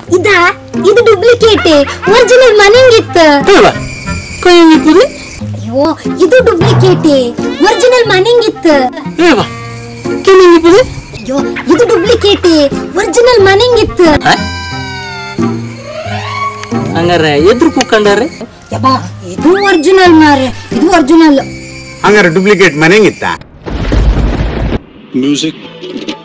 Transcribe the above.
ಇದ ಇದು duplicate original ಮನೆಂಗಿತ್ತು ಕೈಯಂಗಿಪ್ಪುದು ಅಯ್ಯೋ ಇದು ಡೂಪ್ಲಿಕೇಟ್ ಒರಿಜಿನಲ್ ಮನೆಂಗಿತ್ತು ಕೆಮ್ಮಂಗಿಪ್ಪುದು ಅಯ್ಯೋ ಇದು ಡೂಪ್ಲಿಕೇಟ್ ಒರಿಜಿನಲ್ ಮನೆಂಗಿತ್ತು ಹಂಗಾರೆ ಎದ್ರು ಕೂಕಂಡಾರೆ ಯಬ್ಬಾ ಇದು ಒರಿಜಿನಲ್ ಮಾರೆ ಇದು ಒರಿಜಿನಲ್ ಹಂಗಾರೆ ಡೂಪ್ಲಿಕೇಟ್ ಮನೆಂಗಿತ್ತ Music.